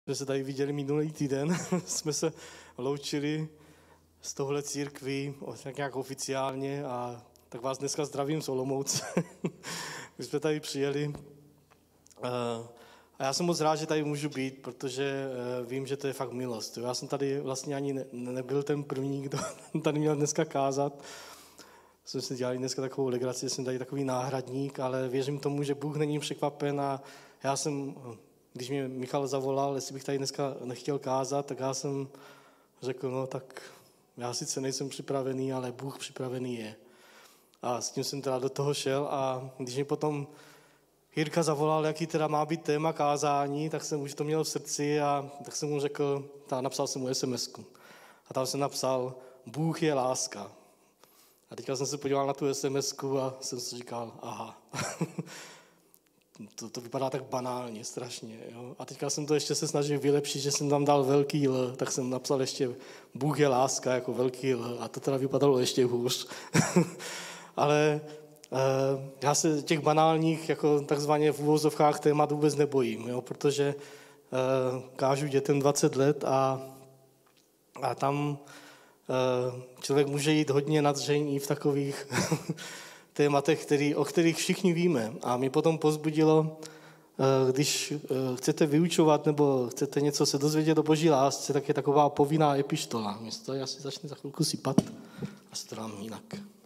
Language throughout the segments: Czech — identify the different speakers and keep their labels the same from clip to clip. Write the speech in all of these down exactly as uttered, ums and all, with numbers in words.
Speaker 1: Jsme se tady viděli minulý týden, jsme se loučili z tohle církví, tak nějak oficiálně, a tak vás dneska zdravím z Olomouce. My jsme tady přijeli a já jsem moc rád, že tady můžu být, protože vím, že to je fakt milost. Já jsem tady vlastně ani ne, nebyl ten první, kdo tady měl dneska kázat. Jsme si dělali dneska takovou legraci, že jsem tady takový náhradník, ale věřím tomu, že Bůh není překvapen a já jsem, když mě Michal zavolal, jestli bych tady dneska nechtěl kázat, tak já jsem řekl, no tak já sice nejsem připravený, ale Bůh připravený je. A s tím jsem teda do toho šel a když mě potom Jirka zavolal, jaký teda má být téma kázání, tak jsem už to měl v srdci a tak jsem mu řekl, tá, napsal jsem mu es em esku. A tam jsem napsal, Bůh je láska. A teďka jsem se podíval na tu es em esku a jsem si říkal, aha, to, to vypadá tak banálně, strašně. Jo? A teďka jsem to ještě se snažil vylepšit, že jsem tam dal velký L, tak jsem napsal ještě Bůh je láska jako velký L a to teda vypadalo ještě hůř. Ale uh, já se těch banálních, jako takzvaně v uvozovkách témat vůbec nebojím, jo? Protože uh, kážu dětem dvacet let a, a tam člověk může jít hodně na dřeň i v takových tématech, který, o kterých všichni víme. A mě potom povzbudilo, když chcete vyučovat nebo chcete něco se dozvědět o Boží lásce, tak je taková povinná epištola. Místo já si začnu za chvilku sypat a se to dám jinak.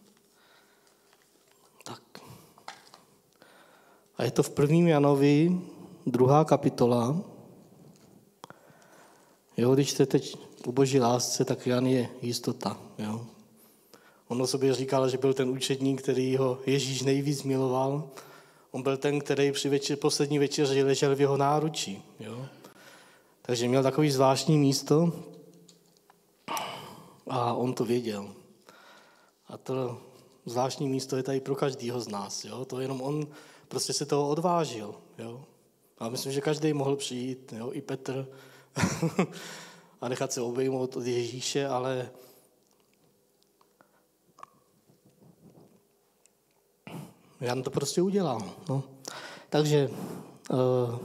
Speaker 1: Tak. A je to v prvním Janovi, druhá kapitola. Jo, když jste teď u Boží lásce, tak Jan je jistota. Jo. On o sobě říkal, že byl ten učedník, který ho Ježíš nejvíc miloval. On byl ten, který při večer, poslední večeři ležel v jeho náručí. Jo. Takže měl takový zvláštní místo a on to věděl. A to zvláštní místo je tady pro každýho z nás. Jo. To jenom on prostě se toho odvážil. Jo. A myslím, že každý mohl přijít, jo, i Petr, a nechat se obejmout od Ježíše, ale Jan to prostě udělal. No. Takže uh,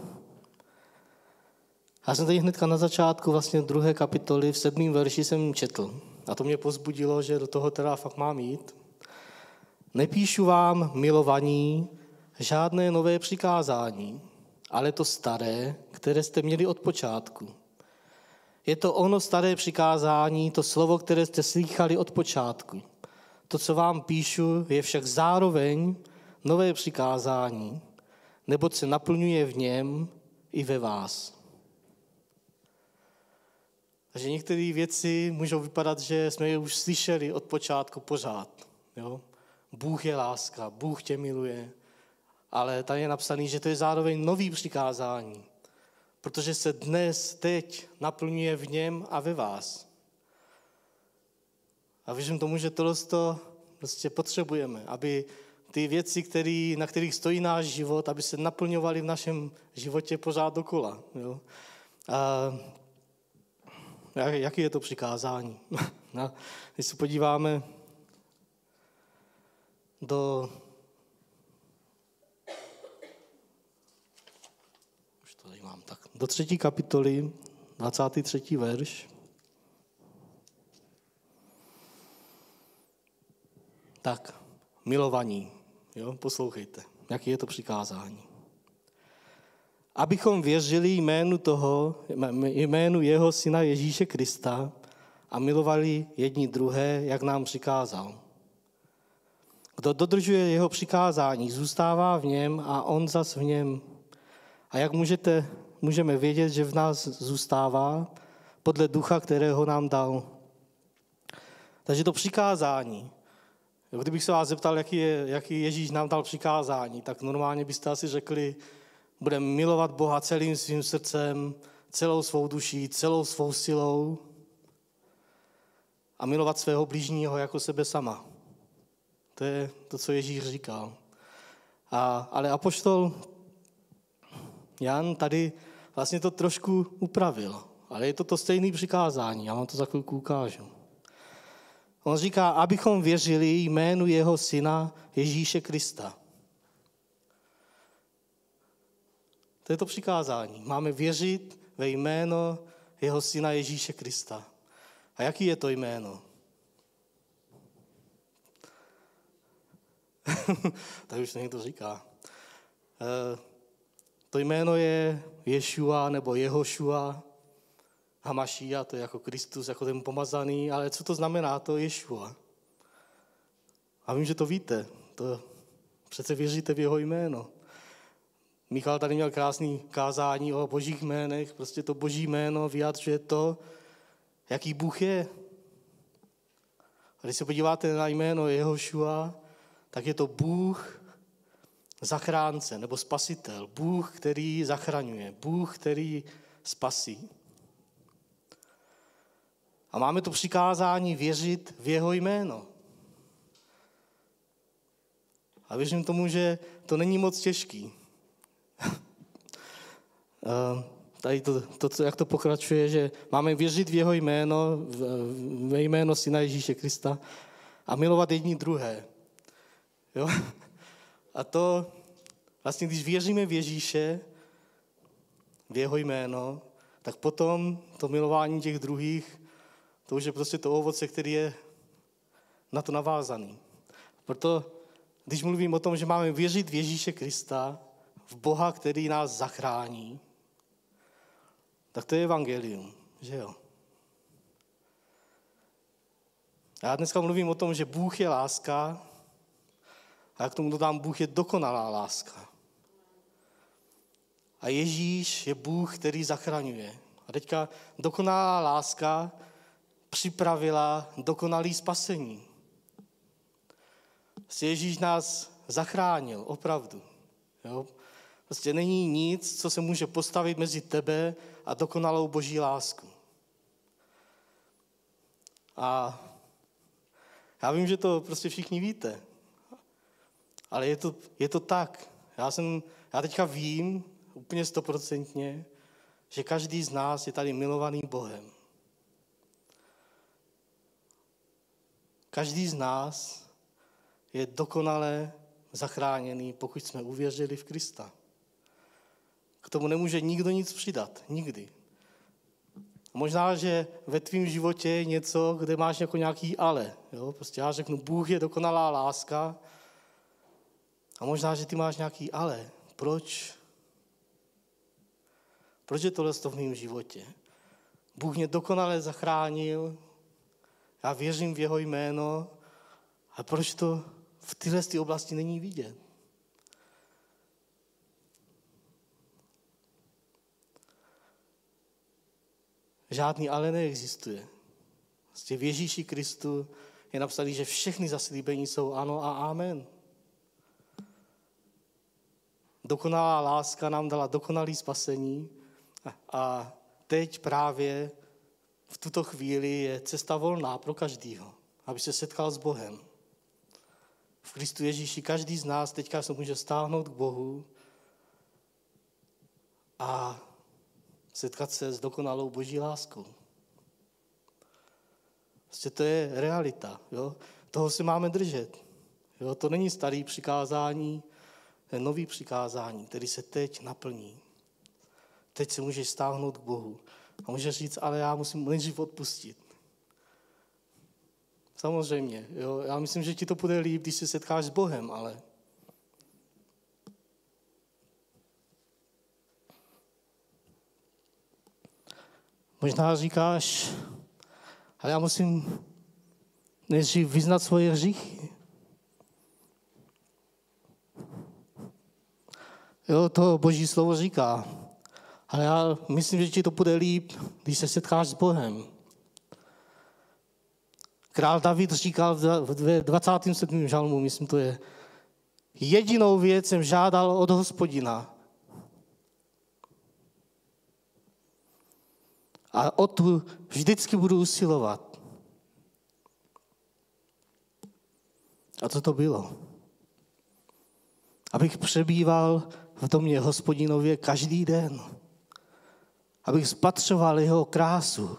Speaker 1: já jsem tady hnedka na začátku vlastně druhé kapitoly v sedmém verši jsem četl. A to mě povzbudilo, že do toho teda fakt mám jít. Nepíšu vám, milovaní, žádné nové přikázání, ale to staré, které jste měli od počátku. Je to ono staré přikázání, to slovo, které jste slýchali od počátku. To, co vám píšu, je však zároveň nové přikázání, neboť se naplňuje v něm i ve vás. Takže některé věci můžou vypadat, že jsme je už slyšeli od počátku pořád. Jo? Bůh je láska, Bůh tě miluje, ale tady je napsaný, že to je zároveň nový přikázání. Protože se dnes, teď naplňuje v něm a ve vás. A věřím tomu, že tohle prostě potřebujeme, aby ty věci, který, na kterých stojí náš život, aby se naplňovaly v našem životě pořád dokola. Jo? A jaký je to přikázání? Když se podíváme do Tak, do třetí kapitoly, dvacátý třetí verš. Tak, milovaní, jo, poslouchejte, jaký je to přikázání. Abychom věřili jménu toho, jménu jeho syna Ježíše Krista a milovali jedni druhé, jak nám přikázal. Kdo dodržuje jeho přikázání, zůstává v něm a on zas v něm. A jak můžete, můžeme vědět, že v nás zůstává podle ducha, kterého nám dal. Takže to přikázání. Kdybych se vás zeptal, jaký, je, jaký Ježíš nám dal přikázání, tak normálně byste asi řekli, budeme milovat Boha celým svým srdcem, celou svou duší, celou svou silou a milovat svého blížního jako sebe sama. To je to, co Ježíš říkal. A, ale apoštol Jan tady vlastně to trošku upravil, ale je to to stejné přikázání, já vám to za chvilku ukážu. On říká, abychom věřili jménu jeho syna Ježíše Krista. To je to přikázání. Máme věřit ve jméno jeho syna Ježíše Krista. A jaký je to jméno? Tak už to někdo říká. To jméno je Ješua nebo Jehošua, Hamašia, to je jako Kristus, jako ten pomazaný, ale co to znamená to Ješua? A vím, že to víte, to přece věříte v jeho jméno. Michal tady měl krásný kázání o božích jménech, prostě to boží jméno vyjadřuje to, jaký Bůh je. A když se podíváte na jméno Jehošua, tak je to Bůh zachránce nebo spasitel. Bůh, který zachraňuje. Bůh, který spasí. A máme to přikázání věřit v jeho jméno. A věřím tomu, že to není moc těžký. Tady to, to co, jak to pokračuje, že máme věřit v jeho jméno, ve jméno syna Ježíše Krista a milovat jedni druhé. Jo? A to vlastně, když věříme v Ježíše, v jeho jméno, tak potom to milování těch druhých, to už je prostě to ovoce, který je na to navázaný. Proto, když mluvím o tom, že máme věřit v Ježíše Krista, v Boha, který nás zachrání, tak to je evangelium, že jo? Já dneska mluvím o tom, že Bůh je láska a já k tomu dodám, Bůh je dokonalá láska. A Ježíš je Bůh, který zachraňuje. A teďka dokonalá láska připravila dokonalý spasení. Ježíš nás zachránil, opravdu. Jo? Prostě není nic, co se může postavit mezi tebe a dokonalou boží lásku. A já vím, že to prostě všichni víte, ale je to, je to tak. Já, jsem, já teďka vím úplně stoprocentně, že každý z nás je tady milovaný Bohem. Každý z nás je dokonale zachráněný, pokud jsme uvěřili v Krista. K tomu nemůže nikdo nic přidat. Nikdy. Možná, že ve tvém životě je něco, kde máš jako nějaký ale. Jo? Prostě já řeknu, Bůh je dokonalá láska. A možná, že ty máš nějaký ale. Proč? Proč je tohle v mém životě? Bůh mě dokonale zachránil. Já věřím v jeho jméno. A proč to v téhle oblasti není vidět? Žádný ale neexistuje. Vlastně v Ježíši Kristu je napsané, že všechny zaslíbení jsou ano a amen. Dokonalá láska nám dala dokonalý spasení a teď právě v tuto chvíli je cesta volná pro každýho, aby se setkal s Bohem. V Kristu Ježíši každý z nás teďka se může stáhnout k Bohu a setkat se s dokonalou boží láskou. Vlastně to je realita. Jo? Toho se máme držet. Jo? To není starý přikázání, to je nový přikázání, který se teď naplní. Teď se můžeš stáhnout k Bohu. A můžeš říct, ale já musím nejdřív odpustit. Samozřejmě. Jo? Já myslím, že ti to bude líp, když se setkáš s Bohem, ale možná říkáš, ale já musím nejdřív vyznat svoje hříchy. Jo, to Boží slovo říká. Ale já myslím, že ti to bude líp, když se setkáš s Bohem. Král David říkal v dvacátém sedmém žalmu, myslím to je, jedinou věc jsem žádal od Hospodina. A o tu vždycky budu usilovat. A co to bylo? Abych přebýval v domě Hospodinově každý den. Abych spatřoval jeho krásu.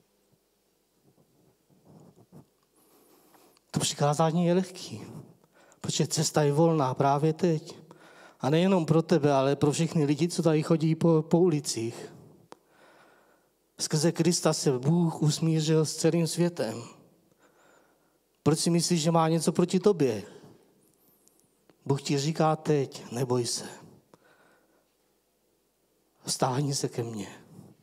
Speaker 1: To přikázání je lehký. Protože cesta je volná právě teď. A nejenom pro tebe, ale pro všechny lidi, co tady chodí po, po ulicích. Skrze Krista se Bůh usmířil s celým světem. Proč si myslíš, že má něco proti tobě? Bůh ti říká teď, neboj se. Stáhni se ke mně.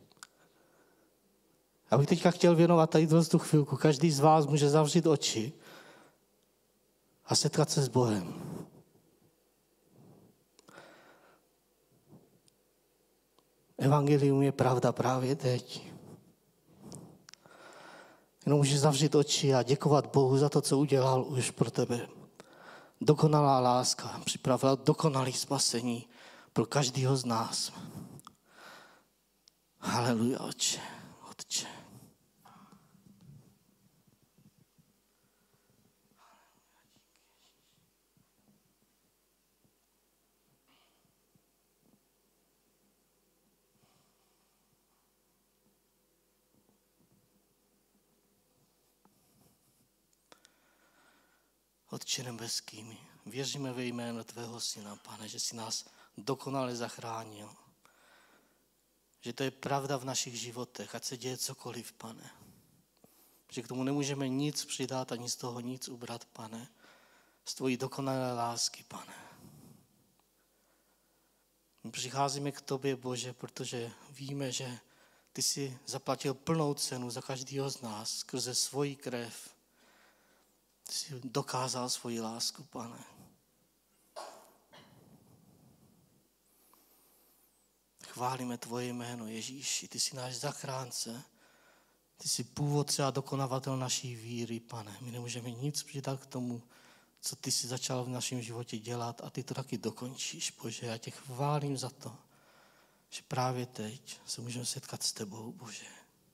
Speaker 1: Já bych teďka chtěl věnovat tady tu chvilku. Každý z vás může zavřít oči a setkat se s Bohem. Evangelium je pravda právě teď. Jenom můžeš zavřít oči a děkovat Bohu za to, co udělal už pro tebe. Dokonalá láska připravila dokonalé spasení pro každého z nás. Haleluja, Otče, Otče. Otče nebeský, my věříme ve jméno tvého syna, Pane, že jsi nás dokonale zachránil. Že to je pravda v našich životech, ať se děje cokoliv, Pane. Že k tomu nemůžeme nic přidat, ani z toho nic ubrat, Pane. Z tvojí dokonalé lásky, Pane. My přicházíme k tobě, Bože, protože víme, že ty jsi zaplatil plnou cenu za každého z nás skrze svoji krev. Ty jsi dokázal svoji lásku, Pane. Chválíme tvoje jméno, Ježíši. Ty jsi náš zachránce. Ty jsi původce a dokonavatel naší víry, Pane. My nemůžeme nic přidat k tomu, co ty jsi začal v našem životě dělat a ty to taky dokončíš, Bože. Já tě chválím za to, že právě teď se můžeme setkat s tebou, Bože.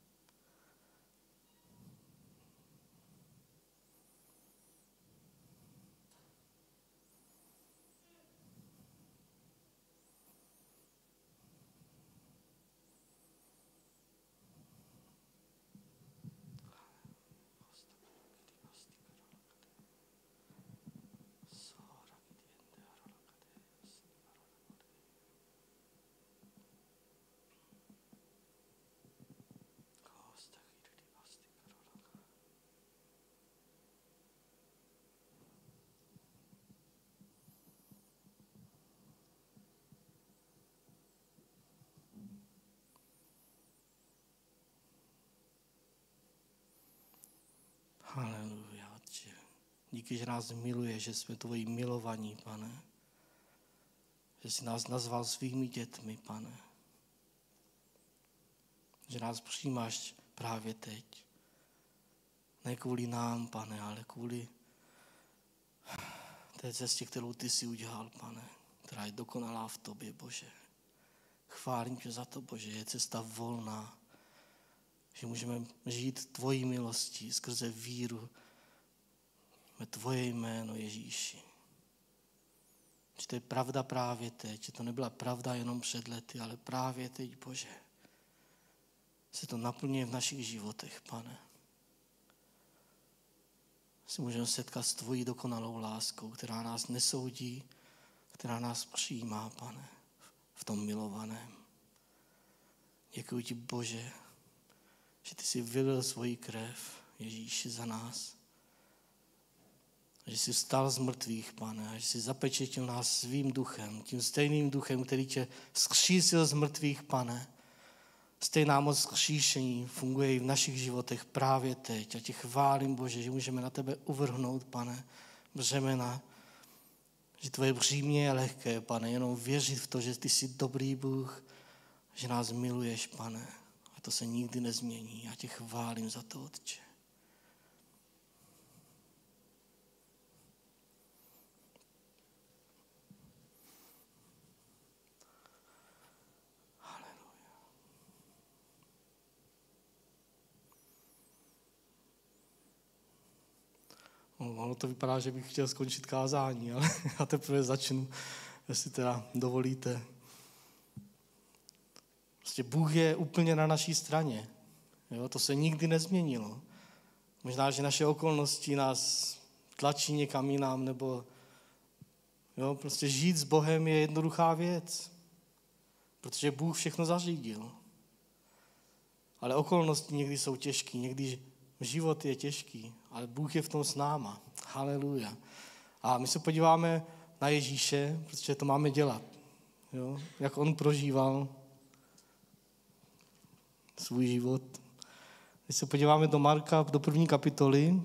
Speaker 1: Haleluja, Otče. Díky, že nás miluješ, že jsme tvoji milovaní, Pane. Že jsi nás nazval svými dětmi, Pane. Že nás přijímáš právě teď. Ne kvůli nám, Pane, ale kvůli té cestě, kterou ty jsi udělal, Pane. Která je dokonalá v tobě, Bože. Chválím tě za to, Bože, je cesta volná. Že můžeme žít tvojí milostí skrze víru ve tvoje jméno, Ježíši. Že to je pravda právě teď, že to nebyla pravda jenom před lety, ale právě teď, Bože. Se to naplňuje v našich životech, Pane. Se můžeme setkat s tvojí dokonalou láskou, která nás nesoudí, která nás přijímá, Pane, v tom milovaném. Děkuji ti, Bože, že ty jsi vylil svoji krev, Ježíši, za nás. Že jsi vstal z mrtvých, Pane, a že jsi zapečetil nás svým duchem, tím stejným duchem, který tě vzkřísil z mrtvých, Pane. Stejná moc vzkříšení funguje i v našich životech právě teď. A tě chválím, Bože, že můžeme na tebe uvrhnout, Pane, břemena, že tvoje břímě je lehké, Pane, jenom věřit v to, že ty jsi dobrý Bůh, že nás miluješ, Pane. A to se nikdy nezmění. Já tě chválím za to, Otče. Ono to vypadá, že bych chtěl skončit kázání, ale já teprve začnu, jestli teda dovolíte. Prostě Bůh je úplně na naší straně. Jo? To se nikdy nezměnilo. Možná, že naše okolnosti nás tlačí někam jinam, nebo Jo, prostě žít s Bohem je jednoduchá věc, protože Bůh všechno zařídil. Ale okolnosti někdy jsou těžké, někdy život je těžký, ale Bůh je v tom s náma. Haleluja. A my se podíváme na Ježíše, protože to máme dělat. Jo? Jak on prožíval svůj život. Když se podíváme do Marka, do první kapitoly.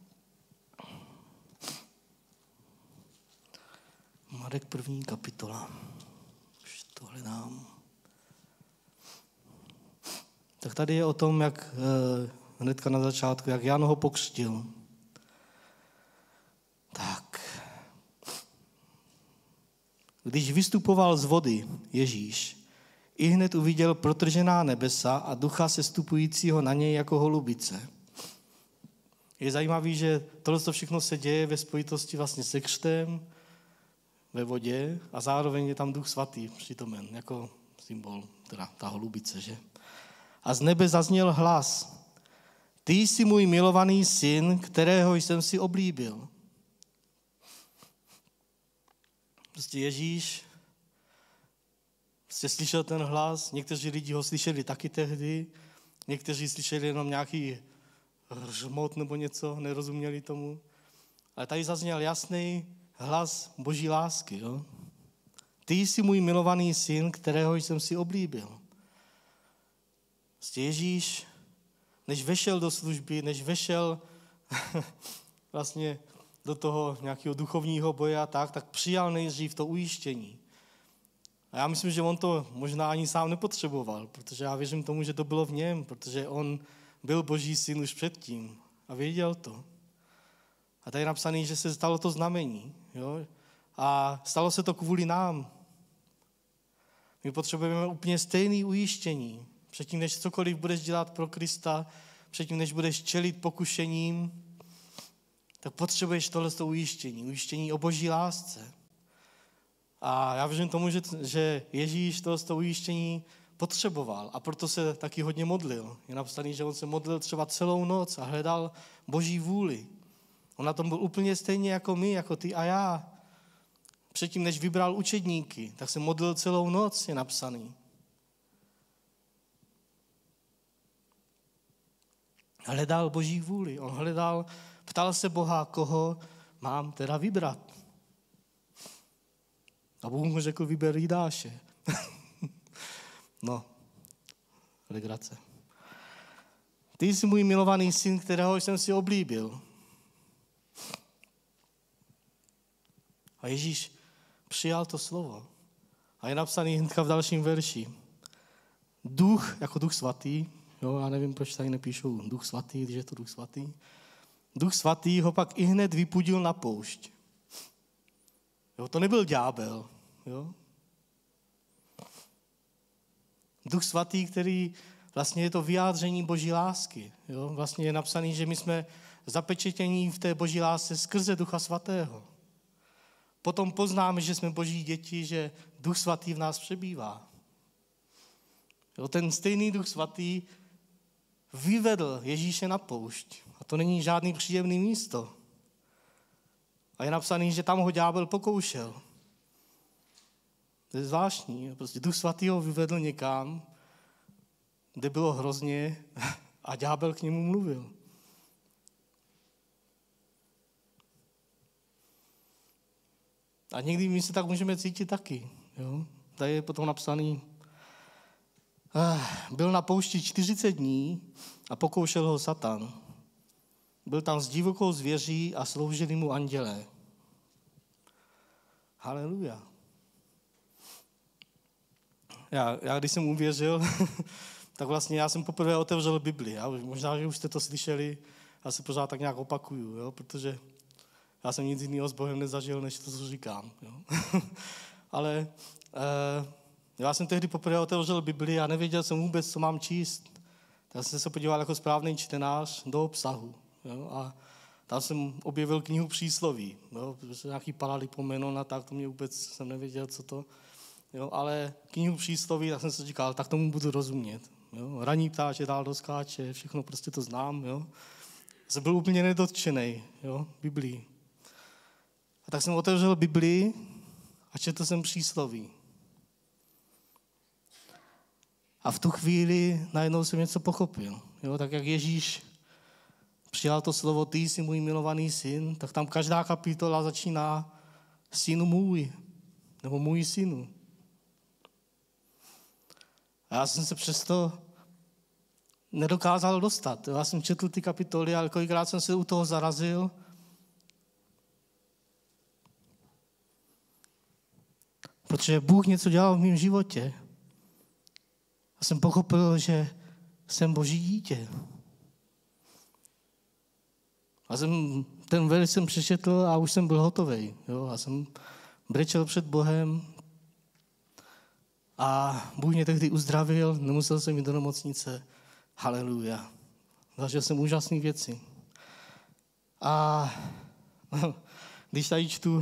Speaker 1: Marek první kapitola. Už to hledám. Tak tady je o tom, jak hnedka na začátku, jak Jan ho pokřtil. Tak. Když vystupoval z vody Ježíš, ihned uviděl protržená nebesa a ducha sestupujícího na něj jako holubice. Je zajímavé, že tohle všechno se děje ve spojitosti vlastně se křtem ve vodě a zároveň je tam Duch Svatý přítomen, jako symbol, teda ta holubice, že? A z nebe zazněl hlas. Ty jsi můj milovaný syn, kterého jsem si oblíbil. Prostě Ježíš prostě slyšel ten hlas, někteří lidi ho slyšeli taky tehdy, někteří slyšeli jenom nějaký hřmot nebo něco, nerozuměli tomu. Ale tady zazněl jasný hlas Boží lásky. Jo? Ty jsi můj milovaný syn, kterého jsem si oblíbil. Prostě Ježíš, než vešel do služby, než vešel vlastně do toho nějakého duchovního boje a tak, tak přijal nejdřív to ujištění. A já myslím, že on to možná ani sám nepotřeboval, protože já věřím tomu, že to bylo v něm, protože on byl Boží syn už předtím a věděl to. A tady je napsaný, že se stalo to znamení. Jo? A stalo se to kvůli nám. My potřebujeme úplně stejné ujištění. Předtím, než cokoliv budeš dělat pro Krista, předtím, než budeš čelit pokušením, tak potřebuješ tohleto ujištění. Ujištění o Boží lásce. A já věřím tomu, že, že Ježíš tohleto ujištění potřeboval a proto se taky hodně modlil. Je napsaný, že on se modlil třeba celou noc a hledal Boží vůli. On na tom byl úplně stejně jako my, jako ty a já. Předtím, než vybral učedníky, tak se modlil celou noc, je napsaný. Hledal Boží vůli. On hledal, ptal se Boha, koho mám teda vybrat. A Bůh mu řekl, vyber Jidáše. No, legrace. Ty jsi můj milovaný syn, kterého jsem si oblíbil. A Ježíš přijal to slovo. A je napsaný hnedka v dalším verši. Duch, jako Duch Svatý, jo, já nevím, proč tady nepíšou Duch Svatý, když je to Duch Svatý. Duch Svatý ho pak ihned vypudil na poušť. Jo, to nebyl ďábel. Jo. Duch Svatý, který vlastně je to vyjádření Boží lásky. Jo. Vlastně je napsaný, že my jsme zapečetění v té Boží lásce skrze Ducha Svatého. Potom poznáme, že jsme Boží děti, že Duch Svatý v nás přebývá. Jo, ten stejný Duch Svatý vyvedl Ježíše na poušť. A to není žádný příjemný místo. A je napsaný, že tam ho ďábel pokoušel. To je zvláštní. Prostě Duch Svatý ho vyvedl někam, kde bylo hrozně a ďábel k němu mluvil. A někdy my se tak můžeme cítit taky. Jo? Tady je potom napsaný, byl na poušti čtyřicet dní a pokoušel ho Satan. Byl tam s divokou zvěří a sloužili mu andělé. Haleluja. Já, já když jsem uvěřil, tak vlastně já jsem poprvé otevřel Bibli. Já, možná, že už jste to slyšeli, já se pořád tak nějak opakuju, jo? Protože já jsem nic jiného s Bohem nezažil, než to, co říkám. Jo? Ale eh, já jsem tehdy poprvé otevřel Bibli a nevěděl jsem vůbec, co mám číst. Tak jsem se podíval jako správný čtenář do obsahu. Jo? A tam jsem objevil knihu Přísloví. Jo? Protože nějaký Paralipomenon a tak, to mě vůbec jsem nevěděl, co to. Jo? Ale knihu Přísloví, tak jsem si říkal, tak tomu budu rozumět. Jo? Raní ptáče dál doskáče, všechno prostě to znám. Jo? Jsem byl úplně nedotčenej, jo? Biblii. A tak jsem otevřel Biblii a četl jsem přísloví. A v tu chvíli najednou jsem něco pochopil. Jo, tak jak Ježíš přijal to slovo ty jsi můj milovaný syn, tak tam každá kapitola začíná synu můj, nebo můj synu. A já jsem se přesto nedokázal dostat. Já jsem četl ty kapitoly, ale kolikrát jsem se u toho zarazil. Protože Bůh něco dělal v mém životě. A jsem pochopil, že jsem Boží dítě. A jsem ten verš jsem přečetl a už jsem byl hotovej. Jo? A jsem brečel před Bohem a Bůh mě tehdy uzdravil, nemusel jsem jít do nemocnice. Haleluja. Zažil jsem úžasné věci. A no, když tady čtu,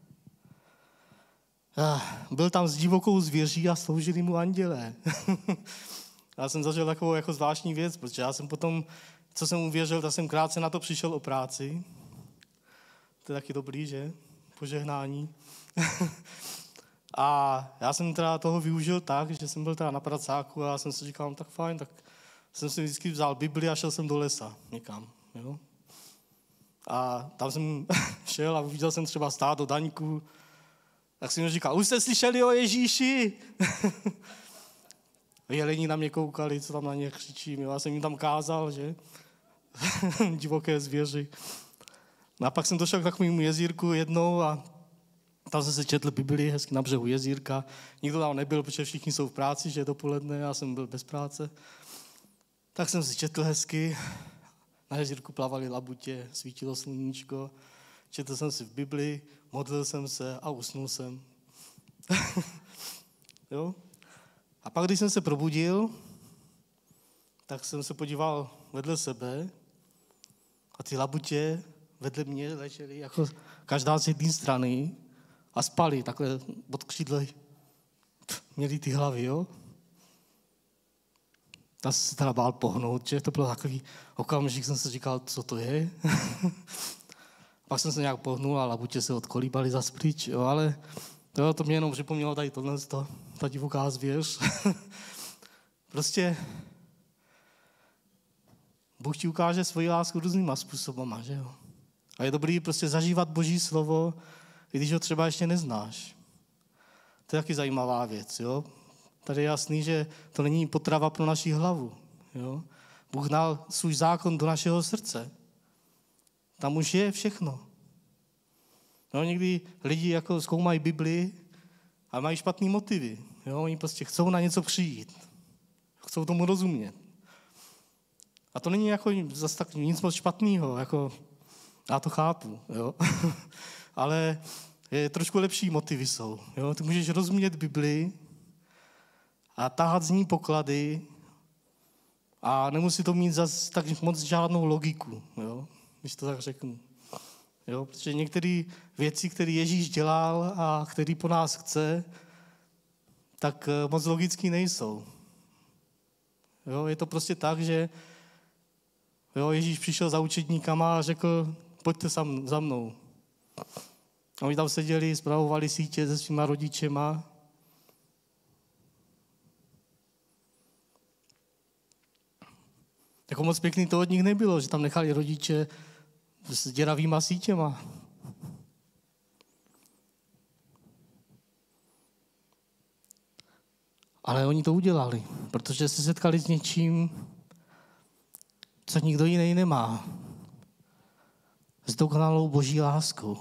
Speaker 1: byl tam s divokou zvěří a sloužili mu andělé. Já jsem zažil takovou jako zvláštní věc, protože já jsem potom, co jsem uvěřil, tak jsem krátce na to přišel o práci. To je taky dobrý, že? Požehnání. A já jsem teda toho využil tak, že jsem byl teda na pracáku a já jsem si říkal, no, tak fajn, tak jsem si vždycky vzal Bibli a šel jsem do lesa někam. Jo? A tam jsem šel a viděl jsem třeba stát do Daňku. Tak jsem mi říkal, už jste slyšeli o Ježíši? Jelení na mě koukali, co tam na ně křičím. Jo? Já jsem jim tam kázal, že? Divoké zvěři. No a pak jsem došel k takovému jezírku jednou a tam jsem se četl Biblii hezky na břehu jezírka. Nikdo tam nebyl, protože všichni jsou v práci, že je dopoledne, já jsem byl bez práce. Tak jsem si četl hezky. Na jezírku plavaly labutě, svítilo sluníčko. Četl jsem si v Biblii, modlil jsem se a usnul jsem. Jo? A pak, když jsem se probudil, tak jsem se podíval vedle sebe a ty labutě vedle mě ležely jako každá z jedné strany a spali takhle pod křídly. Měli ty hlavy, jo? Já jsem se teda bál pohnout, že to bylo takový okamžik, jsem si říkal, co to je. Pak jsem se nějak pohnul a labutě se odkolíbali zas pryč, jo, ale to, to mě jenom připomnělo tady tohle, to, ta divoká zvěř. Prostě Bůh ti ukáže svoji lásku různýma způsobama, že jo. A je dobrý prostě zažívat Boží slovo, i když ho třeba ještě neznáš. To je taky zajímavá věc, jo. Tady je jasný, že to není potrava pro naši hlavu, jo. Bůh dal svůj zákon do našeho srdce. Tam už je všechno. No, někdy lidi jako zkoumají Biblii a mají špatný motivy. Jo? Oni prostě chcou na něco přijít. Chcou tomu rozumět. A to není jako zase tak nic moc špatného. Jako, já to chápu. Jo? Ale je, trošku lepší motivy jsou. Jo? Ty můžeš rozumět Biblii a tahat z ní poklady a nemusí to mít zase tak moc žádnou logiku. Jo? Když to tak řeknu. Jo, protože některé věci, které Ježíš dělal a které po nás chce, tak moc logicky nejsou. Jo, je to prostě tak, že jo, Ježíš přišel za učedníkama a řekl, pojďte sam, za mnou. A oni tam seděli, spravovali sítě se svýma rodičema. Jako moc pěkný to od nich nebylo, že tam nechali rodiče s děravýma sítěma. Ale oni to udělali, protože se setkali s něčím, co nikdo jiný nemá. S dokonalou Boží láskou.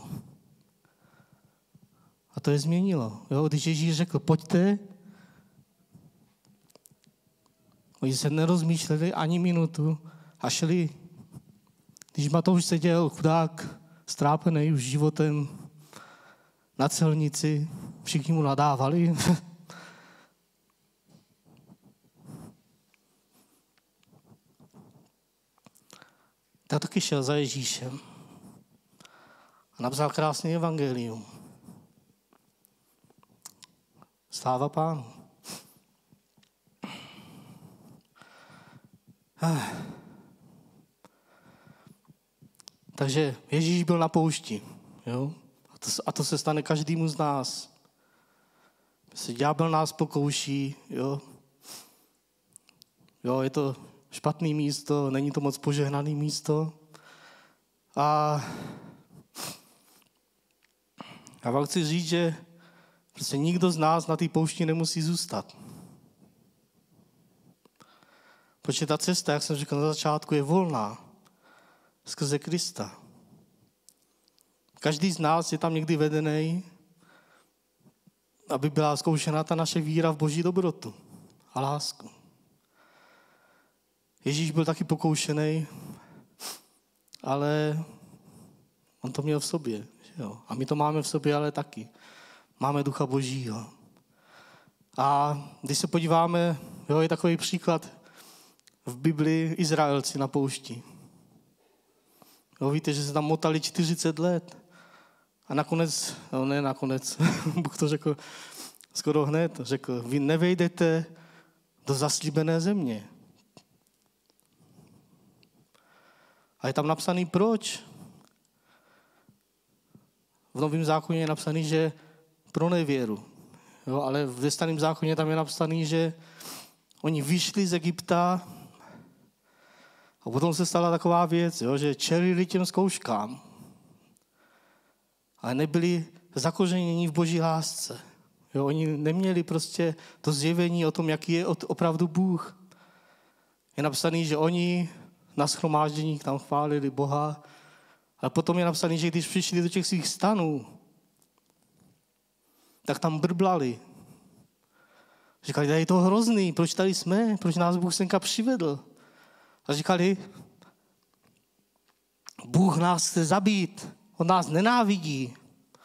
Speaker 1: A to je změnilo. Jo? Když Ježíš řekl, pojďte, oni se nerozmýšleli ani minutu a šli. Když Matouš seděl, chudák, strápený už životem na celnici, všichni mu nadávali. Tak taky šel za Ježíšem a napsal krásný evangelium. Sláva Pánu. Ah. Takže Ježíš byl na poušti. Jo? to, a to se stane každému z nás. Se ďábel nás pokouší, jo. Jo, je to špatný místo, není to moc požehnaný místo. A já vám chci říct, že prostě nikdo z nás na té poušti nemusí zůstat. Protože ta cesta, jak jsem říkal na začátku, je volná. Skrze Krista. Každý z nás je tam někdy vedený, aby byla zkoušena ta naše víra v Boží dobrotu a lásku. Ježíš byl taky pokoušený, ale on to měl v sobě. Že jo? A my to máme v sobě, ale taky. Máme Ducha Božího. A když se podíváme, jo, je takový příklad v Biblii Izraelci na poušti. Jo, víte, že se tam motali čtyřicet let. A nakonec, no ne nakonec, Bůh to řekl skoro hned, řekl, vy nevejdete do zaslíbené země. A je tam napsaný proč. V Novém zákoně je napsaný, že pro nevěru. Jo, ale v Starém zákoně tam je napsaný, že oni vyšli z Egypta a potom se stala taková věc, jo, že čelili těm zkouškám. Ale nebyli zakořenění v Boží lásce. Jo, oni neměli prostě to zjevení o tom, jaký je opravdu Bůh. Je napsaný, že oni na shromážděních tam chválili Boha, ale potom je napsaný, že když přišli do těch svých stanů, tak tam brblali. Říkali, tady je to hrozný, proč tady jsme, proč nás Bůh senka přivedl. A říkali, Bůh nás chce zabít, on nás nenávidí.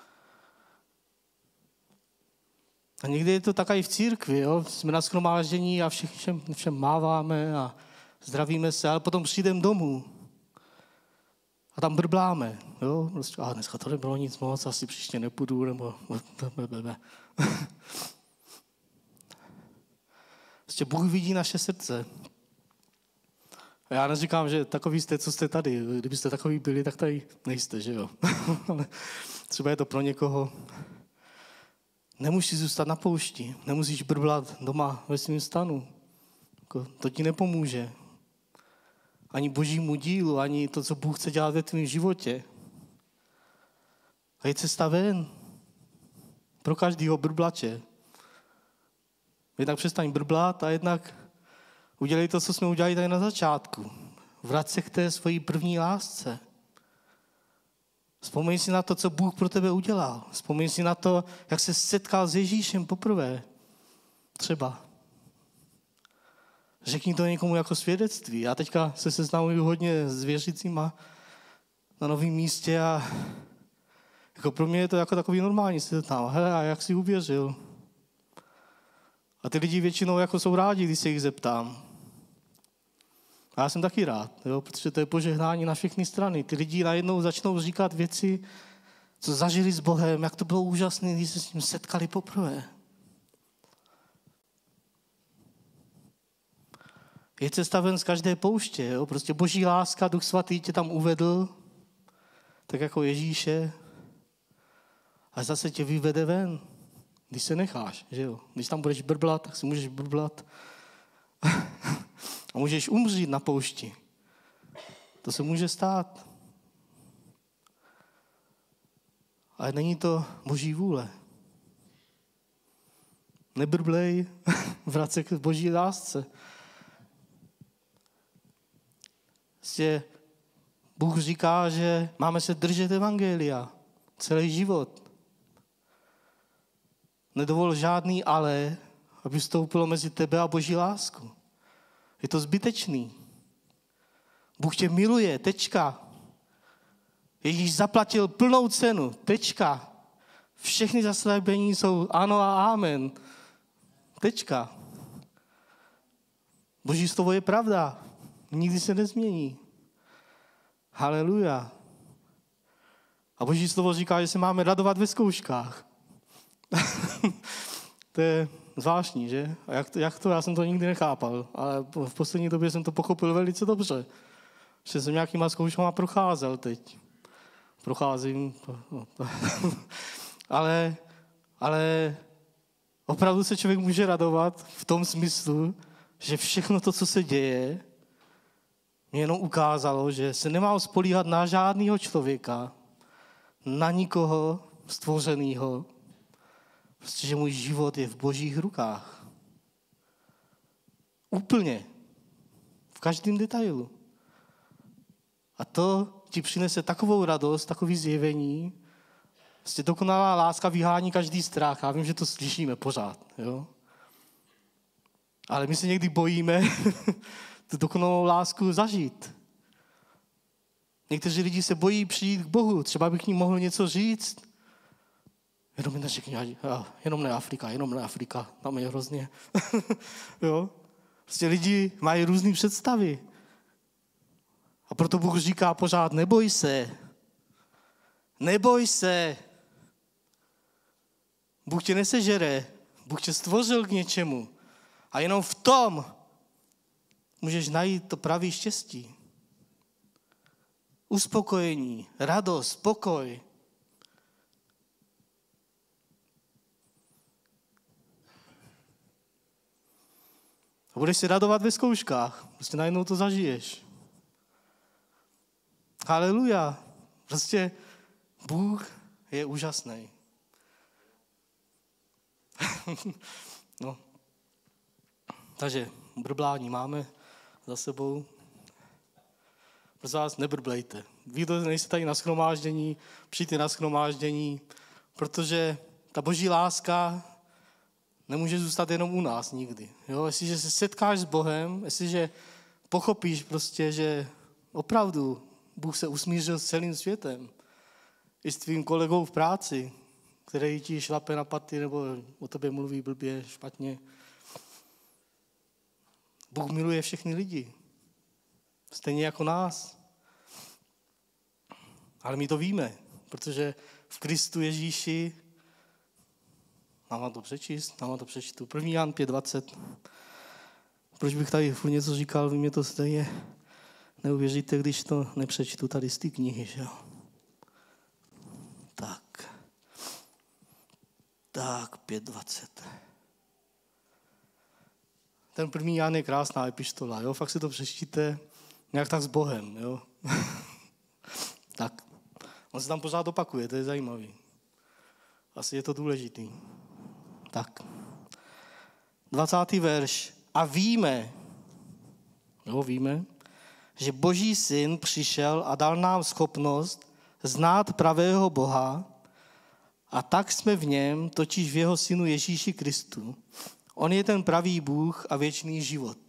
Speaker 1: A někdy je to tak i v církvi, jo? Jsme na shromáždění a všem, všem, všem máváme a zdravíme se, ale potom přijdeme domů a tam brbláme. Jo? Prostě, a dneska to nebylo nic moc, asi příště nepůjdu, nebo... Prostě Bůh vidí naše srdce. A já neříkám, že takový jste, co jste tady. Kdybyste takový byli, tak tady nejste, že jo. Ale třeba je to pro někoho. Nemusíš zůstat na poušti. Nemusíš brblat doma ve svém stanu. To ti nepomůže. Ani Božímu dílu, ani to, co Bůh chce dělat ve tvém životě. A je cesta ven. Pro každýho brblače. Jednak přestaň brblat a jednak udělej to, co jsme udělali tady na začátku. Vrať se k té svojí první lásce. Vzpomeň si na to, co Bůh pro tebe udělal. Vzpomeň si na to, jak se setkal s Ježíšem poprvé. Třeba. Řekni to někomu jako svědectví. Já teďka se seznamuju hodně s věřícíma na novém místě a jako pro mě je to jako takový normální. Se tam, hele, a jak jsi uvěřil? A ty lidi většinou jako jsou rádi, když se jich zeptám. A já jsem taky rád, jo, protože to je požehnání na všechny strany. Ty lidi najednou začnou říkat věci, co zažili s Bohem, jak to bylo úžasné, když se s ním setkali poprvé. Je cesta ven z každé pouště, jo? Prostě Boží láska, Duch Svatý tě tam uvedl, tak jako Ježíše, a zase tě vyvede ven, když se necháš, že jo. Když tam budeš brblat, tak si můžeš brblat a můžeš umřít na poušti. To se může stát. Ale není to Boží vůle. Nebrblej, vrať se k Boží lásce. Prostě Bůh říká, že máme se držet evangelia celý život. Nedovol žádný ale, aby vstoupilo mezi tebe a Boží lásku. Je to zbytečný. Bůh tě miluje, tečka. Ježíš zaplatil plnou cenu, tečka. Všechny zaslíbení jsou ano a amen. Tečka. Boží slovo je pravda. Nikdy se nezmění. Haleluja. A Boží slovo říká, že se máme radovat ve zkouškách. To je zvláštní, že? A jak to, jak to? Já jsem to nikdy nechápal. Ale v poslední době jsem to pochopil velice dobře. Že jsem nějakýma zkouškama procházel teď. procházím, no, to, ale, ale opravdu se člověk může radovat v tom smyslu, že všechno to, co se děje, mě jenom ukázalo, že se nemá spolíhat na žádného člověka, na nikoho stvořenýho, prostě, že můj život je v Božích rukách. Úplně. V každém detailu. A to ti přinese takovou radost, takový zjevení. Prostě dokonalá láska vyhání každý strach. Já vím, že to slyšíme pořád. Jo? Ale my se někdy bojíme tu dokonalou lásku zažít. Někteří lidi se bojí přijít k Bohu. Třeba bych ním mohl něco říct. Jenom mi neřekni, jenom ne Afrika, jenom ne Afrika. Tam je hrozně. Jo? Prostě lidi mají různé představy. A proto Bůh říká pořád, neboj se. Neboj se. Bůh tě nesežere. Bůh tě stvořil k něčemu. A jenom v tom můžeš najít to pravý štěstí. Uspokojení, radost, pokoj. A budeš se radovat ve zkouškách. Prostě najednou to zažiješ. Haleluja. Prostě Bůh je úžasný. No. Takže brblání máme za sebou. Prosím vás, nebrblejte. Vy, kdo nejste tady na shromáždění, přijďte na shromáždění, protože ta Boží láska nemůže zůstat jenom u nás nikdy. Jo? Jestliže se setkáš s Bohem, jestliže pochopíš prostě, že opravdu Bůh se usmířil s celým světem, i s tvým kolegou v práci, který ti šlape na paty nebo o tobě mluví blbě, špatně. Bůh miluje všechny lidi. Stejně jako nás. Ale my to víme, protože v Kristu Ježíši, mám to přečíst, mám to přečíst. první Jan pět dvacet. Proč bych tady furt něco říkal, vy mě to stejně neuvěříte, když to nepřečtu tady z té knihy, že jo? Tak. Tak, pět dvacet. Ten první Jan je krásná epištola, jo? Fakt si to přečtíte nějak tak s Bohem, jo? Tak. On se tam pořád opakuje, to je zajímavý. Asi je to důležitý. Tak. dvacátý verš. A víme, jo, víme, že Boží syn přišel a dal nám schopnost znát pravého Boha a tak jsme v něm, totiž v jeho synu Ježíši Kristu. On je ten pravý Bůh a věčný život.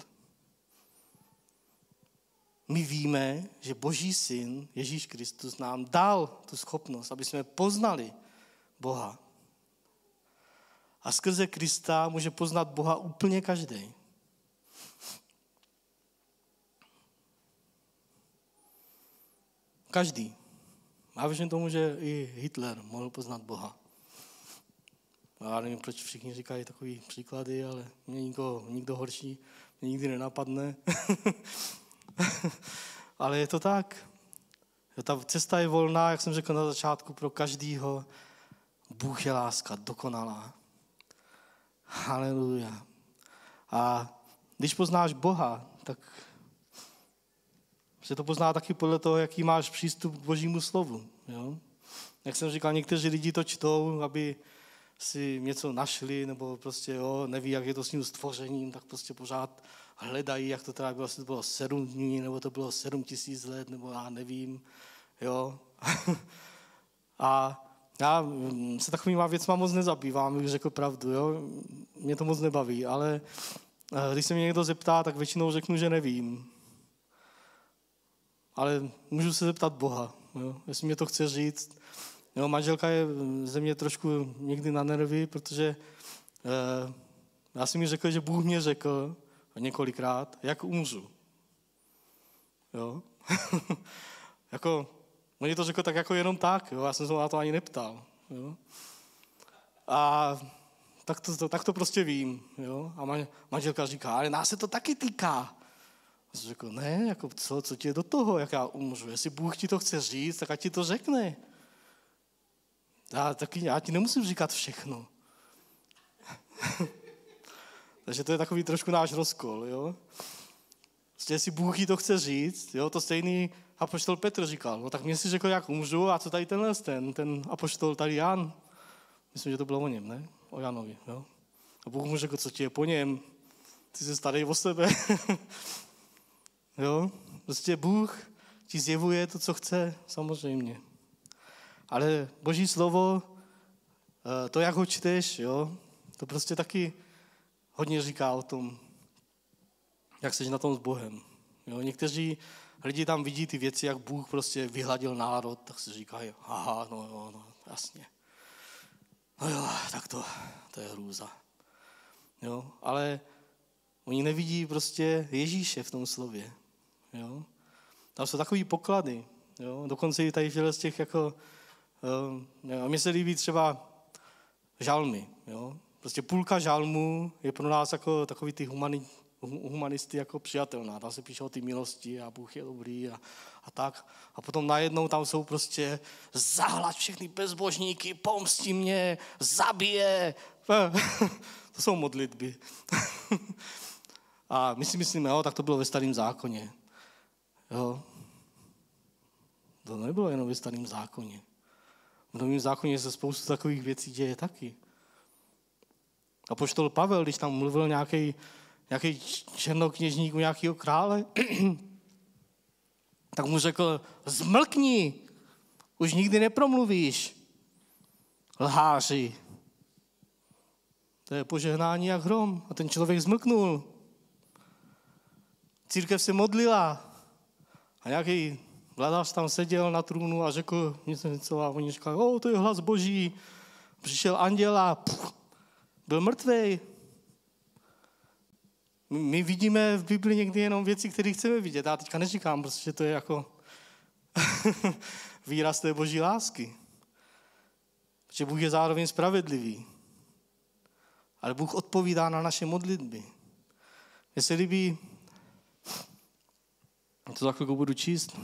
Speaker 1: My víme, že Boží syn Ježíš Kristus nám dal tu schopnost, aby jsme poznali Boha. A skrze Krista může poznat Boha úplně každý. Každý. Já věřím tomu, že i Hitler mohl poznat Boha. Já nevím, proč všichni říkají takové příklady, ale mě nikdo, nikdo horší mě nikdy nenapadne. Ale je to tak. Ta cesta je volná, jak jsem řekl na začátku, pro každýho. Bůh je láska, dokonalá. Haleluja. A když poznáš Boha, tak se to pozná taky podle toho, jaký máš přístup k Božímu slovu. Jo? Jak jsem říkal, někteří lidi to čtou, aby si něco našli, nebo prostě jo, neví, jak je to s tím stvořením, tak prostě pořád hledají, jak to teda bylo, jestli to bylo sedm dní, nebo to bylo sedm tisíc let, nebo já nevím. Jo? A já se takovýma věcma moc nezabývám, bych řekl pravdu. Jo? Mě to moc nebaví, ale když se mě někdo zeptá, tak většinou řeknu, že nevím. Ale můžu se zeptat Boha, jo? Jestli mě to chce říct. Jo, manželka je ze mě trošku někdy na nervy, protože eh, já jsem mi řekl, že Bůh mě řekl několikrát, jak umřu. Jo? Jako, on to řekl tak jako jenom tak, jo? Já jsem se na to ani neptal. Jo? A tak to, tak to prostě vím. Jo? A manželka říká, ale nás se to taky týká. A jsem řekl, ne, jako co, co ti je do toho, jak já umřu. Jestli Bůh ti to chce říct, tak ať ti to řekne. Já, taky, já ti nemusím říkat všechno. Takže to je takový trošku náš rozkol, jo. Prostě jestli Bůh jí to chce říct, jo, to stejný apoštol Petr říkal, no tak mě si řekl, jak umřu, a co tady tenhle ten, ten apoštol tady Jan, myslím, že to bylo o něm, ne? O Janovi, jo. A Bůh mu řekl, co ti je po něm, ty se starej o sebe. Jo, prostě Bůh ti zjevuje to, co chce, samozřejmě. Ale Boží slovo, to, jak ho čteš, jo, to prostě taky hodně říká o tom, jak jsi na tom s Bohem. Jo, někteří lidi tam vidí ty věci, jak Bůh prostě vyhladil národ, tak si říkají, aha, no jo, no, jasně. No jo, tak to, to je hrůza. Jo, ale oni nevidí prostě Ježíše v tom slově. Jo. Tam jsou takový poklady. Jo. Dokonce i tady z těch jako, a mně se líbí třeba žalmy. Jo. Prostě půlka žalmů je pro nás jako takový ty humani, humanisty jako přijatelná. Tam se píše o ty milosti a Bůh je dobrý a, a tak. A potom najednou tam jsou prostě zahlať všechny bezbožníky, pomstí mě, zabije. To jsou modlitby. A my si myslíme, jo, tak to bylo ve Starém zákoně. Jo. To nebylo jenom ve Starém zákoně. V Novém zákoně se spoustu takových věcí děje taky. Apoštol Pavel, když tam mluvil nějaký, nějaký černokněžník u nějakého krále, tak mu řekl, zmlkni, už nikdy nepromluvíš, lháři. To je požehnání jak hrom. A ten člověk zmlknul. Církev se modlila. A nějaký vladař tam seděl na trůnu a řekl něco, něco a oni říkali, o, to je hlas Boží. Přišel anděl a pff, byl mrtvej. My, my vidíme v Bibli někdy jenom věci, které chceme vidět. Já teďka neříkám, protože to je jako výraz té Boží lásky. Protože Bůh je zároveň spravedlivý. Ale Bůh odpovídá na naše modlitby. Mně se líbí, to za chvilku budu číst,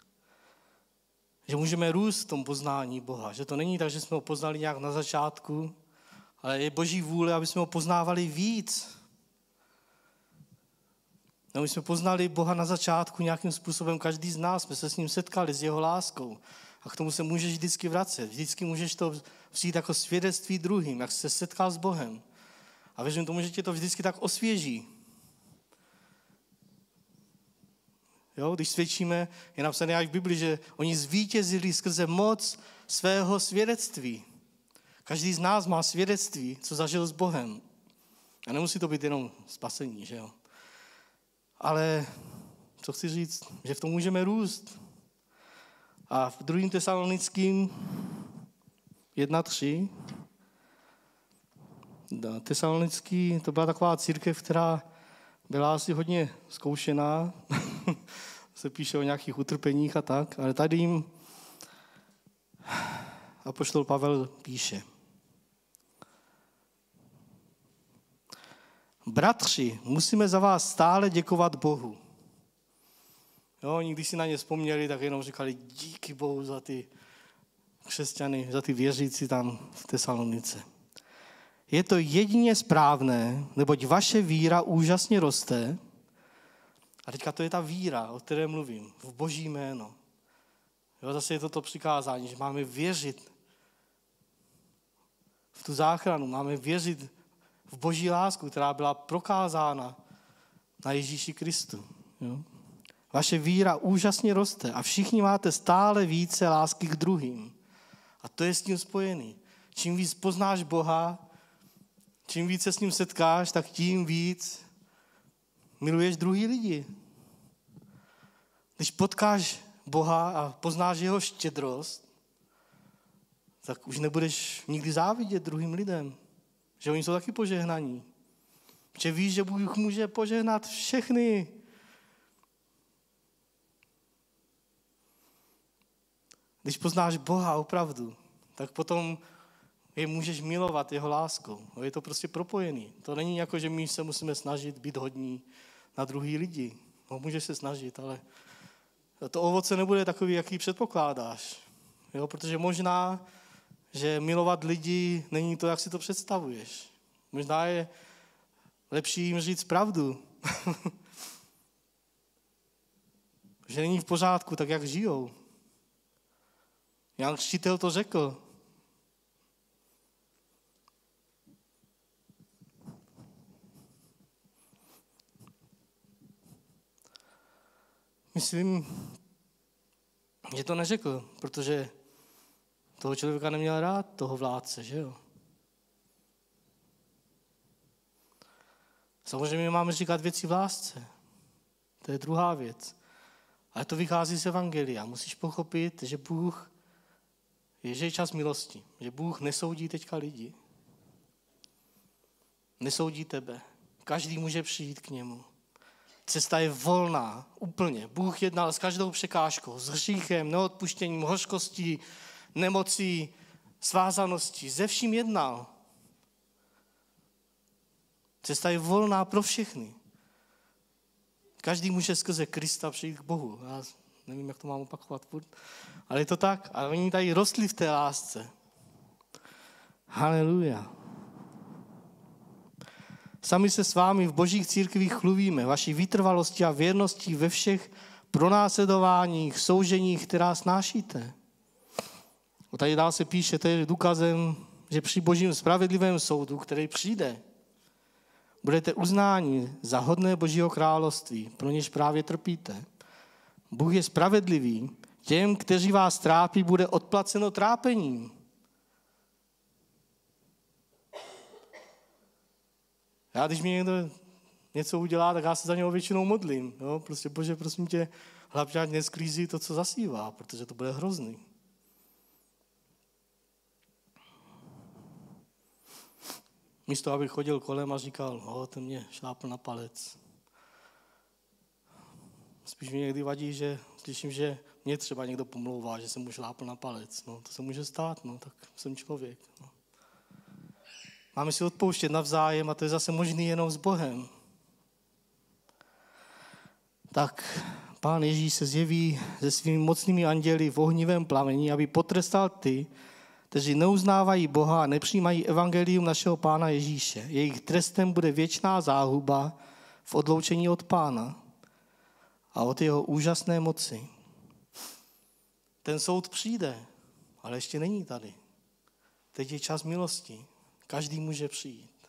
Speaker 1: že můžeme růst v tom poznání Boha. Že to není tak, že jsme ho poznali nějak na začátku, ale je Boží vůle, aby jsme ho poznávali víc. No, my jsme poznali Boha na začátku nějakým způsobem, každý z nás jsme se s ním setkali, s jeho láskou. A k tomu se můžeš vždycky vracet. Vždycky můžeš to přijít jako svědectví druhým, jak jsi se setkal s Bohem. A věřím tomu, že tě to vždycky tak osvěží. Jo, když svědčíme, je napsané jak v Bibli, že oni zvítězili skrze moc svého svědectví. Každý z nás má svědectví, co zažil s Bohem. A nemusí to být jenom spasení, že jo. Ale co chci říct, že v tom můžeme růst. A v druhém Tesalonickým jedna tři Tesalonický, to byla taková církev, která byla asi hodně zkoušená. Se píše o nějakých utrpeních a tak. Ale tady jim apoštol Pavel píše. Bratři, musíme za vás stále děkovat Bohu. Jo, oni když si na ně vzpomněli, tak jenom říkali díky Bohu za ty křesťany, za ty věřící tam v Tesalonice. Je to jedině správné, neboť vaše víra úžasně roste. A teďka to je ta víra, o které mluvím, v Boží jméno. Jo, zase je to to přikázání, že máme věřit v tu záchranu, máme věřit v Boží lásku, která byla prokázána na Ježíši Kristu. Jo. Vaše víra úžasně roste a všichni máte stále více lásky k druhým. A to je s tím spojený. Čím víc poznáš Boha, čím víc se s ním setkáš, tak tím víc miluješ druhý lidi. Když potkáš Boha a poznáš jeho štědrost, tak už nebudeš nikdy závidět druhým lidem. Že oni jsou taky požehnaní. Protože víš, že Bůh může požehnat všechny. Když poznáš Boha opravdu, tak potom je můžeš milovat jeho láskou. Je to prostě propojený. To není jako, že my se musíme snažit být hodní na druhý lidi. No, můžeš se snažit, ale to ovoce nebude takový, jaký předpokládáš. Jo, protože možná že milovat lidi není to, jak si to představuješ. Možná je lepší jim říct pravdu. Že není v pořádku, tak jak žijou. Jan Křtitel to řekl. Myslím, že to neřekl, protože toho člověka neměl rád, toho vládce, že jo? Samozřejmě máme říkat věci v lásce. To je druhá věc. Ale to vychází z evangelia. Musíš pochopit, že Bůh je, že je čas milosti. Že Bůh nesoudí teďka lidi. Nesoudí tebe. Každý může přijít k němu. Cesta je volná, úplně. Bůh jednal s každou překážkou, s hříchem, neodpuštěním, hořkostí, nemocí, svázaností. Ze vším jednal. Cesta je volná pro všechny. Každý může skrze Krista přijít k Bohu. Já nevím, jak to mám opakovat, ale je to tak. A oni tady rostli v té lásce. Haleluja. Sami se s vámi v božích církvích chlubíme, vaší vytrvalosti a věrnosti ve všech pronásledováních, souženích, která snášíte. A tady dál se píše, to je důkazem, že při božím spravedlivém soudu, který přijde, budete uznáni za hodné Božího království, pro něž právě trpíte. Bůh je spravedlivý, těm, kteří vás trápí, bude odplaceno trápením. Já, když mi někdo něco udělá, tak já se za něho většinou modlím. Jo? Prostě, Bože, prosím tě, hlavně ať nesklízí to, co zasívá, protože to bude hrozný. Místo, abych chodil kolem a říkal, o, ten mě šlápl na palec. Spíš mi někdy vadí, že slyším, že mě třeba někdo pomlouvá, že jsem mu šlápl na palec. No, to se může stát, no, tak jsem člověk. No. Máme si odpouštět navzájem a to je zase možný jenom s Bohem. Tak Pán Ježíš se zjeví se svými mocnými anděli v ohnivém plameni, aby potrestal ty, kteří neuznávají Boha a nepřijímají evangelium našeho Pána Ježíše. Jejich trestem bude věčná záhuba v odloučení od Pána a od jeho úžasné moci. Ten soud přijde, ale ještě není tady. Teď je čas milosti. Každý může přijít.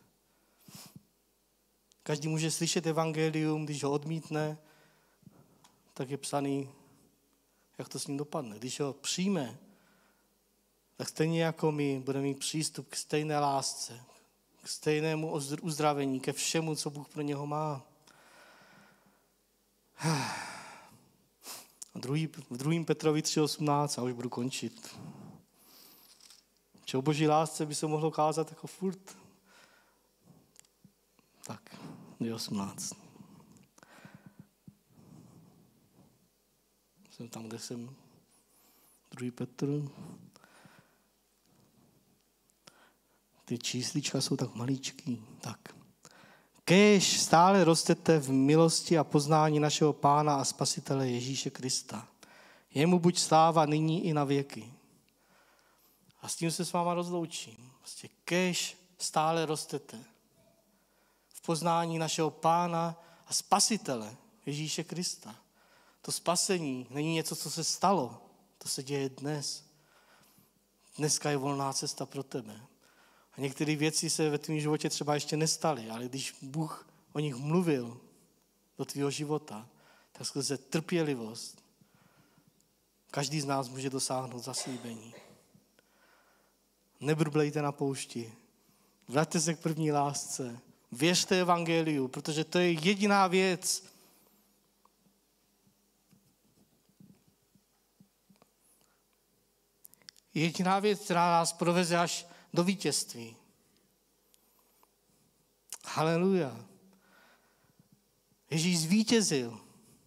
Speaker 1: Každý může slyšet evangelium, když ho odmítne, tak je psaný, jak to s ním dopadne. Když ho přijme, tak stejně jako my budeme mít přístup k stejné lásce, k stejnému uzdravení, ke všemu, co Bůh pro něho má. A druhý, v druhém Petrovi tři osmnáct, a už budu končit. Že o boží lásce by se mohlo kázat jako furt. Tak, tři osmnáct. Jsem tam, kde jsem. druhý Petr. Ty číslička jsou tak maličký. Tak. Kéž stále rostete v milosti a poznání našeho Pána a Spasitele Ježíše Krista. Jemu buď sláva nyní i na věky. A s tím se s váma rozloučím. Prostě kéž stále rostete v poznání našeho Pána a Spasitele Ježíše Krista. To spasení není něco, co se stalo. To se děje dnes. Dneska je volná cesta pro tebe. A některé věci se ve tvém životě třeba ještě nestaly, ale když Bůh o nich mluvil do tvého života, tak skrze trpělivost každý z nás může dosáhnout zaslíbení. Nebrblejte na poušti. Vraťte se k první lásce. Věřte evangeliu, protože to je jediná věc. Jediná věc, která nás proveze až do vítězství. Haleluja. Ježíš zvítězil.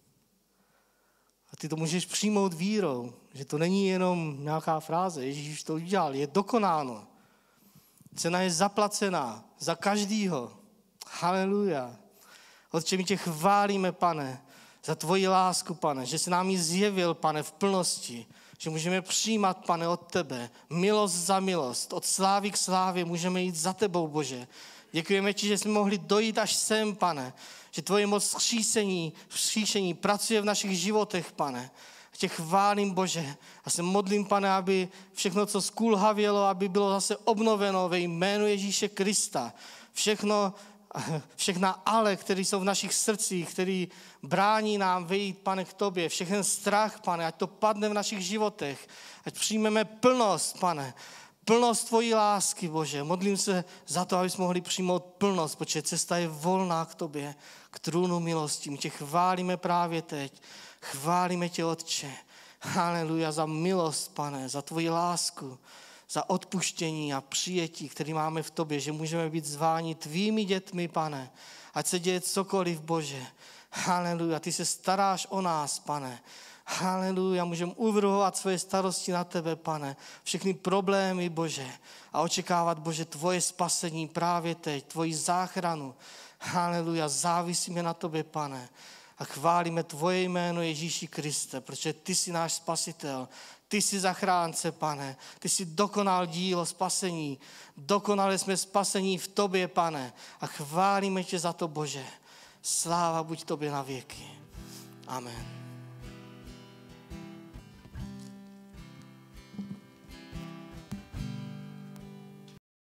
Speaker 1: A ty to můžeš přijmout vírou, že to není jenom nějaká fráze. Ježíš to udělal, je dokonáno. Cena je zaplacená za každýho. Haleluja. Otče, my tě chválíme, Pane, za tvoji lásku, Pane, že jsi nám ji zjevil, Pane, v plnosti. že můžeme přijímat, Pane, od tebe milost za milost, od slávy k slávě můžeme jít za tebou, Bože. Děkujeme ti, že jsme mohli dojít až sem, Pane, že tvoje moc vzkříšení, vzkříšení pracuje v našich životech, Pane. Tě chválím, Bože, a se modlím, Pane, aby všechno, co skulhavělo, aby bylo zase obnoveno ve jménu Ježíše Krista. Všechno, všechna ale, které jsou v našich srdcích, který brání nám vyjít, Pane, k tobě, všechen strach, Pane, ať to padne v našich životech, ať přijmeme plnost, Pane, plnost tvojí lásky, Bože. Modlím se za to, aby jsme mohli přijmout plnost, protože cesta je volná k tobě, k trůnu milosti. My tě chválíme právě teď. Chválíme tě, Otče. Haleluja, za milost, Pane, za tvoji lásku, za odpuštění a přijetí, který máme v tobě, že můžeme být zváni tvými dětmi, Pane. Ať se děje cokoliv, Bože. Haleluja, ty se staráš o nás, Pane. Haleluja, můžeme uvrhovat svoje starosti na tebe, Pane. Všechny problémy, Bože. A očekávat, Bože, tvoje spasení právě teď, tvoji záchranu. Haleluja, závisíme na tobě, Pane. A chválíme tvoje jméno Ježíši Kriste, protože ty jsi náš spasitel, ty jsi zachránce, Pane, ty jsi dokonal dílo spasení, dokonale jsme spasení v tobě, Pane, a chválíme tě za to, Bože. Sláva buď tobě na věky. Amen.